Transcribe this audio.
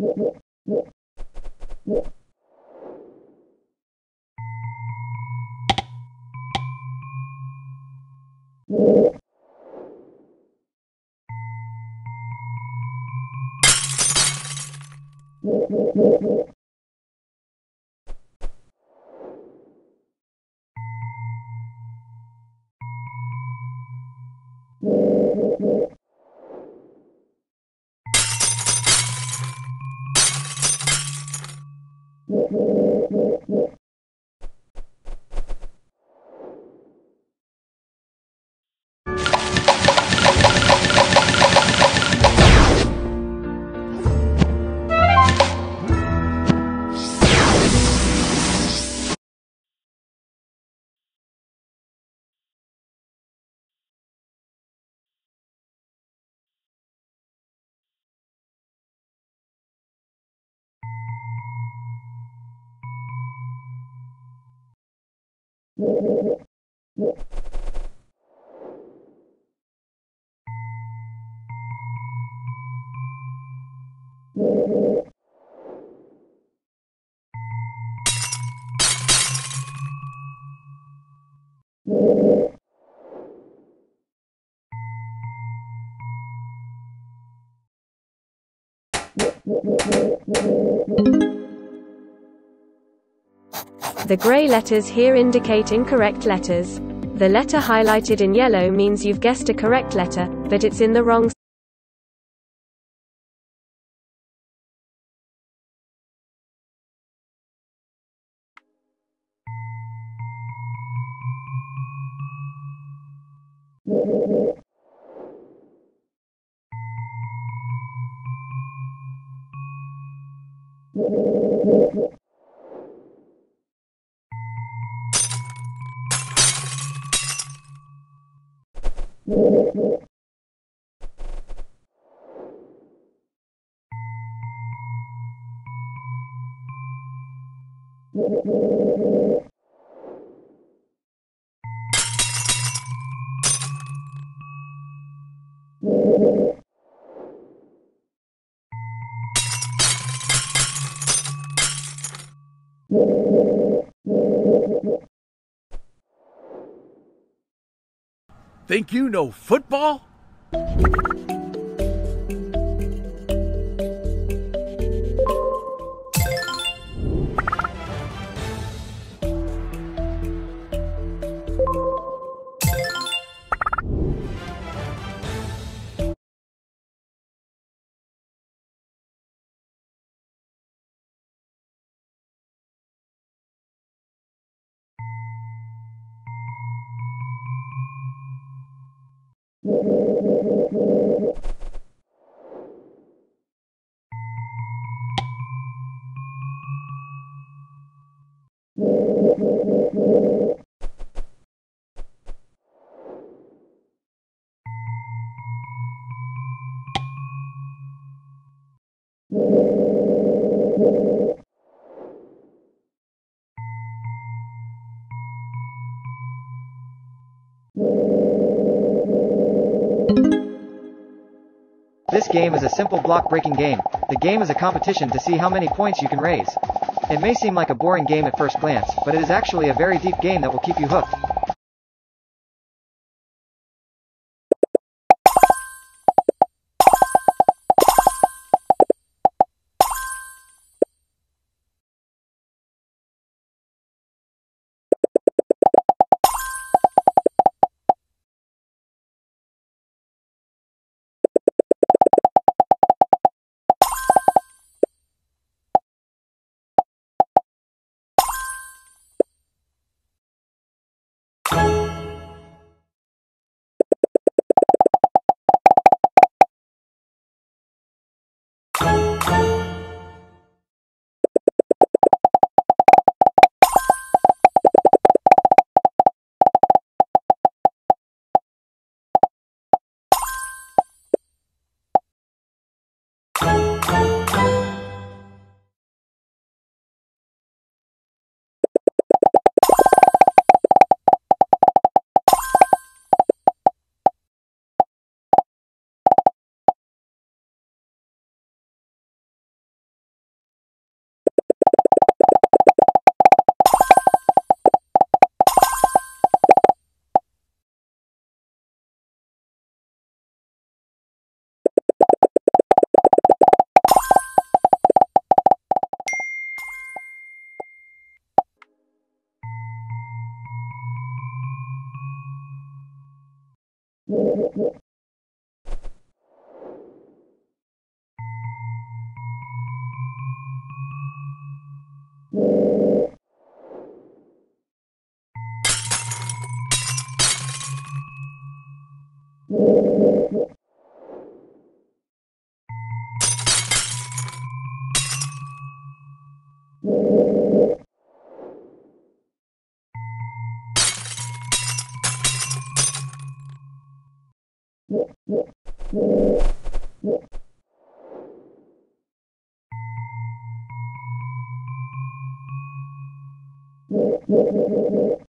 The gray letters here indicate incorrect letters. The letter highlighted in yellow means you've guessed a correct letter, but it's in the wrong Think you know football? This game is a simple block-breaking game. The game is a competition to see how many points you can raise. It may seem like a boring game at first glance, but it is actually a very deep game that will keep you hooked. Yeah.